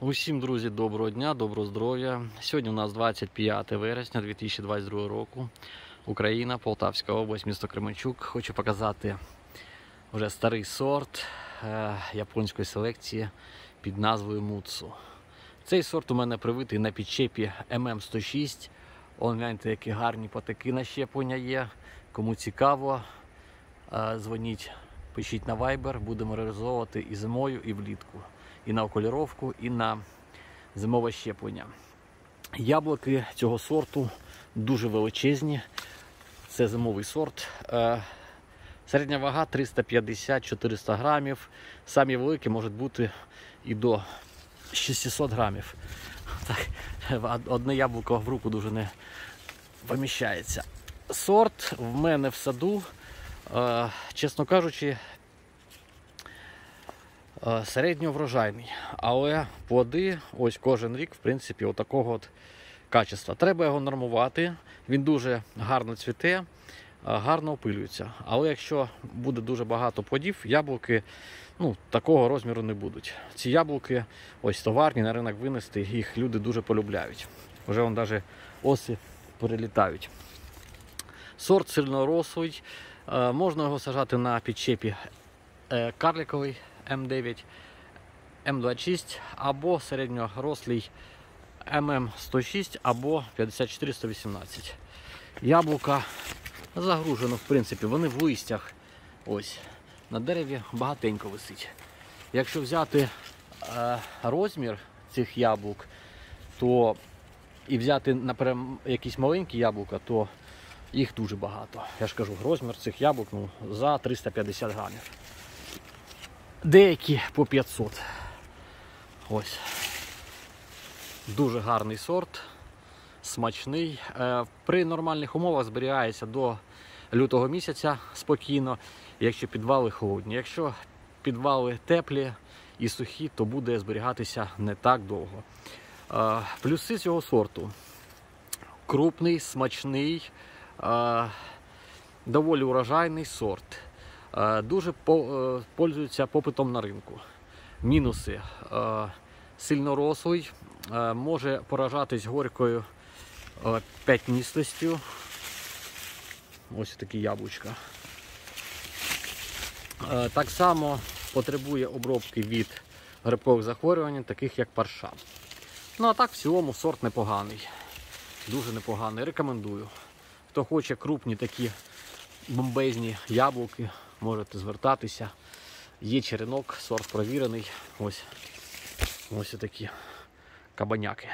Усім, друзі, доброго дня, доброго здоров'я. Сьогодні у нас 25 вересня 2022 року. Україна, Полтавська область, місто Кременчук. Хочу показати вже старий сорт японської селекції під назвою Муцу. Цей сорт у мене привитий на підчепі ММ106. Гляньте, які гарні патики на щеплення є. Кому цікаво, дзвоніть, пишіть на Viber, будемо реалізовувати і зимою, і влітку. І на окуліровку, і на зимове щеплення. Яблуки цього сорту дуже величезні. Це зимовий сорт. Середня вага 350-400 грамів. Самі великі можуть бути і до 600 грамів. Так, одне яблуко в руку дуже не поміщається. Сорт в мене в саду, чесно кажучи, середньоврожайний, але плоди ось кожен рік, в принципі, отакого от качества. Треба його нормувати, він дуже гарно цвіте, гарно опилюється. Але якщо буде дуже багато плодів, яблуки такого розміру не будуть. Ці яблуки ось товарні, на ринок винести, їх люди дуже полюбляють. Вже вон навіть оси перелітають. Сорт сильнорослий, можна його сажати на підчепі карликовий М9, М26 або середньорослий ММ106 або 54-118. Яблука загружено, в принципі, вони в листях. Ось, на дереві багатенько висить. Якщо взяти розмір цих яблук, то і взяти, наприклад, якісь маленькі яблука, то їх дуже багато. Я ж кажу, розмір цих яблук за 350 грамів. Деякі по 500. Ось. Дуже гарний сорт, смачний. При нормальних умовах зберігається до лютого місяця спокійно, якщо підвали холодні. Якщо підвали теплі і сухі, то буде зберігатися не так довго. Плюси цього сорту: крупний, смачний, доволі урожайний сорт. Дуже пользується попитом на ринку. Мінуси: сильнорослий, може поражатись горькою п'ятнистостю. Ось такі яблучка. Так само потребує обробки від грибкових захворювань, таких як парша. А так в цілому сорт непоганий. Дуже непоганий. Рекомендую. Хто хоче крупні такі бомбезні яблуки, можете звертатися. Є черенок, сорт провірений. Ось такі кабаняки.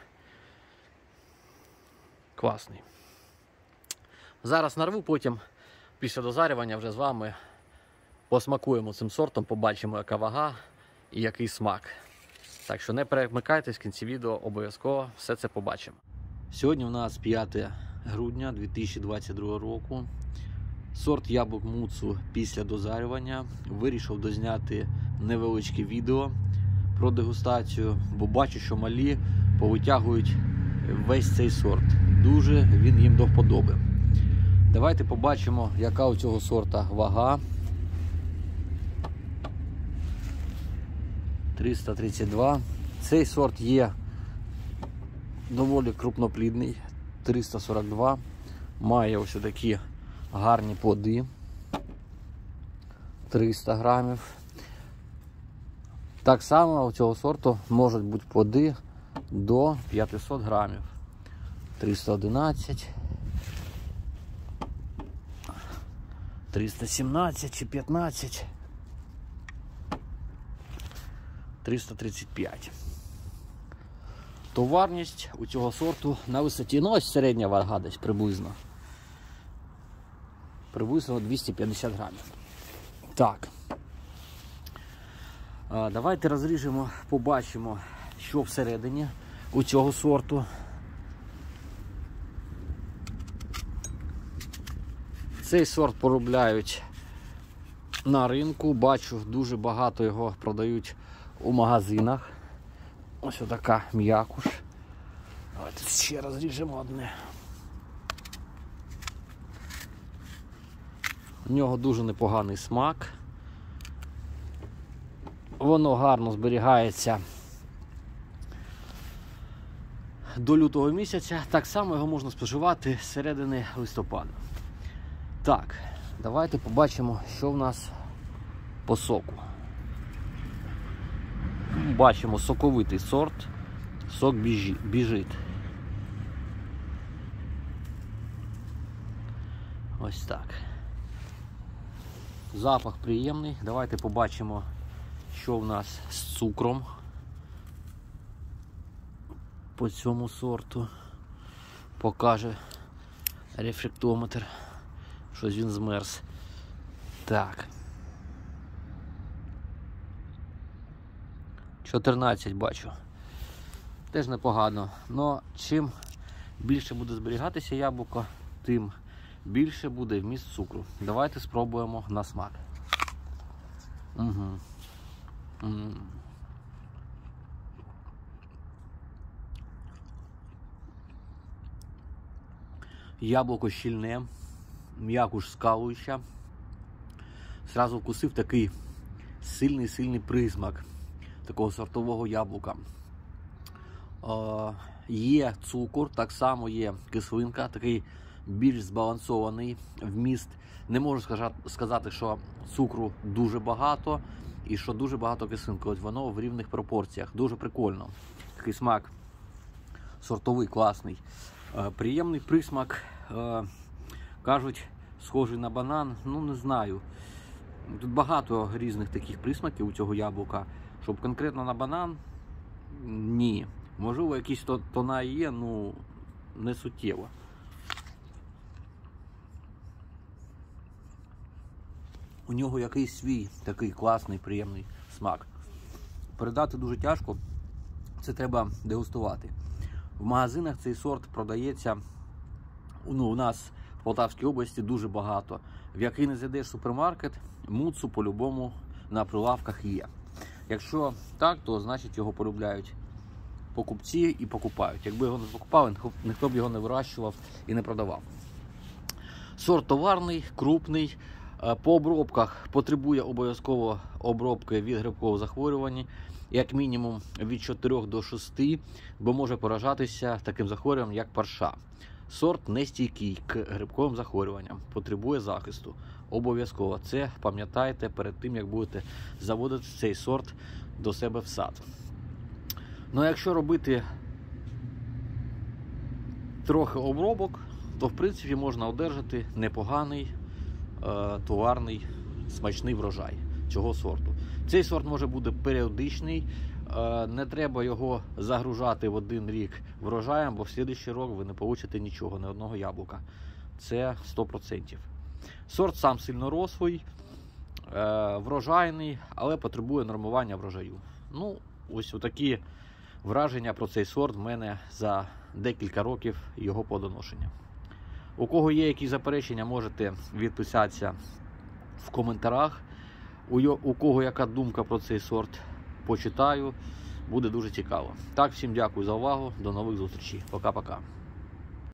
Класний. Зараз нарву, потім після дозарювання вже з вами посмакуємо цим сортом, побачимо, яка вага і який смак. Так що не перемикайтесь, в кінці відео обов'язково все це побачимо. Сьогодні у нас 5 грудня 2022 року. Сорт яблук Муцу після дозарювання. Вирішив дозняти невеличке відео про дегустацію, бо бачу, що малі повитягують весь цей сорт. Дуже він їм до вподоби. Давайте побачимо, яка у цього сорта вага. 332. Цей сорт є доволі крупноплідний. 342. Має ось такі гарні плоди. 300 грамів. Так само у цього сорту можуть бути плоди до 500 грамів. 311. 317 чи 15. 335. Товарність у цього сорту на висоті, ось середня вага десь приблизно 250 грамів. Так. Давайте розріжемо, побачимо, що всередині у цього сорту. Цей сорт поробляють на ринку. Бачу, дуже багато його продають у магазинах. Ось така м'якуш. Давайте ще розріжемо одне. У нього дуже непоганий смак. Воно гарно зберігається до лютого місяця. Так само його можна споживати з середини листопада. Так, давайте побачимо, що в нас по соку. Бачимо соковитий сорт, сок біжить. Ось так. Запах приємний. Давайте побачимо, що в нас з цукром по цьому сорту. Покаже рефрактометр. Щось він змерз. Так. 14 бачу. Теж непогано. Но чим більше буде зберігатися яблуко, тим більше буде вміст цукру. Давайте спробуємо на смак. Угу. Яблуко щільне, м'якуш скалуюча. Зразу вкусив такий сильний присмак такого сортового яблука. Є цукор, так само є кислинка, такий більш збалансований вміст. Не можу сказати, що цукру дуже багато і що дуже багато кислинки. Ось воно в рівних пропорціях. Дуже прикольно. Такий смак сортовий, класний. Приємний присмак, кажуть, схожий на банан. Ну, не знаю. Тут багато різних таких присмаків у цього яблука. Щоб конкретно на банан, ні. Можливо, якісь тона є, ну, не суттєво. У нього якийсь свій такий класний, приємний смак. Передати дуже тяжко, це треба дегустувати. В магазинах цей сорт продається, ну, у нас в Полтавській області дуже багато. В який не зайдеш супермаркет, муцу по-любому на прилавках є. Якщо так, то значить його полюбляють покупці і покупають. Якби його не покупали, ніхто б його не вирощував і не продавав. Сорт товарний, крупний. По обробках потребує обов'язково обробки від грибкового захворювання, як мінімум від 4 до 6, бо може поражатися таким захворюванням, як парша. Сорт не стійкий к грибковим захворюванням, потребує захисту. Обов'язково це пам'ятайте перед тим, як будете заводити цей сорт до себе в сад. Ну, а якщо робити трохи обробок, то в принципі можна одержати непоганий товарний смачний врожай цього сорту. Цей сорт може бути періодичний, не треба його загружати в один рік врожаєм, бо в слідуючий рік ви не получите нічого, ні одного яблука. Це 100%. Сорт сам сильно рослий, врожайний, але потребує нормування врожаю. Ну, ось такі враження про цей сорт в мене за декілька років його плодоношення. У кого є якісь заперечення, можете відписатися в коментарях. У кого яка думка про цей сорт, почитаю. Буде дуже цікаво. Так, всім дякую за увагу. До нових зустрічей. Пока-пока.